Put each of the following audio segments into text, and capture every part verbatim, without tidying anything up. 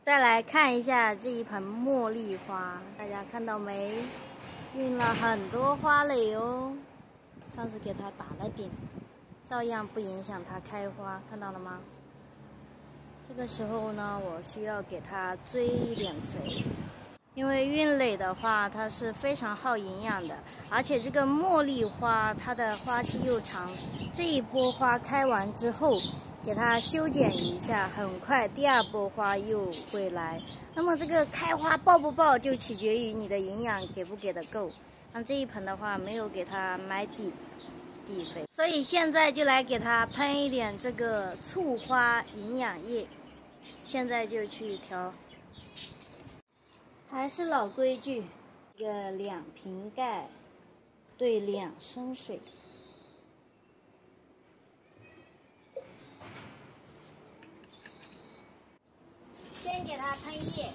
再来看一下这一盆茉莉花，大家看到没？运了很多花蕾哦。上次给它打了点，照样不影响它开花，看到了吗？这个时候呢，我需要给它追一点肥，因为运蕾的话，它是非常耗营养的，而且这个茉莉花它的花期又长，这一波花开完之后，给它修剪一下，很快第二波花又会来。那么这个开花爆不爆，就取决于你的营养给不给的够。像这一盆的话，没有给它买底底肥，所以现在就来给它喷一点这个促花营养液。现在就去调，还是老规矩，一个两瓶盖兑两升水。先给它喷液，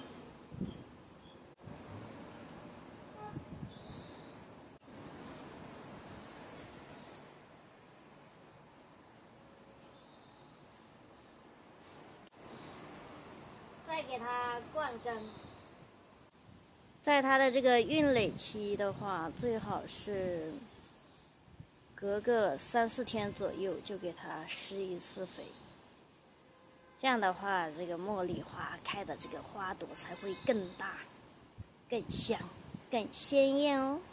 再给它灌根。在它的这个孕蕾期的话，最好是隔个三四天左右就给它施一次肥。这样的话，这个茉莉花开的这个花朵才会更大、更香、更鲜艳哦。